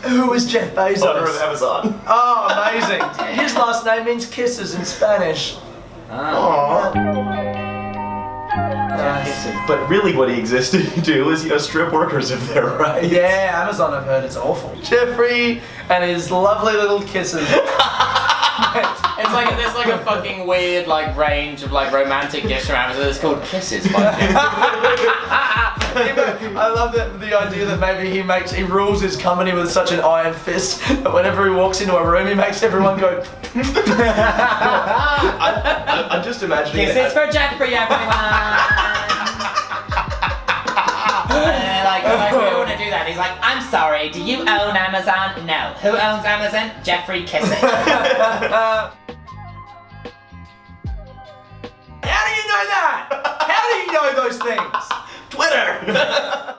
Who is Jeff Bezos? Owner of Amazon. Oh, amazing. His last name means kisses in Spanish. Aww. Nice. But really what he exists to do is, strip workers of their rights. Yeah, Amazon, I've heard it's awful. Jeffrey and his lovely little kisses. It's like there's like a fucking weird like range of like romantic gifts from Amazon that's called Kisses by Jeff. I love the idea that maybe he rules his company with such an iron fist that whenever he walks into a room he makes everyone go. I'm just imagining. Kisses for Jeffrey, everyone. Like we want to do that. He's like, I'm sorry, do you own Amazon? No. Who owns Amazon? Jeffrey Kisses. How do you know that? How do you know those things? Twitter!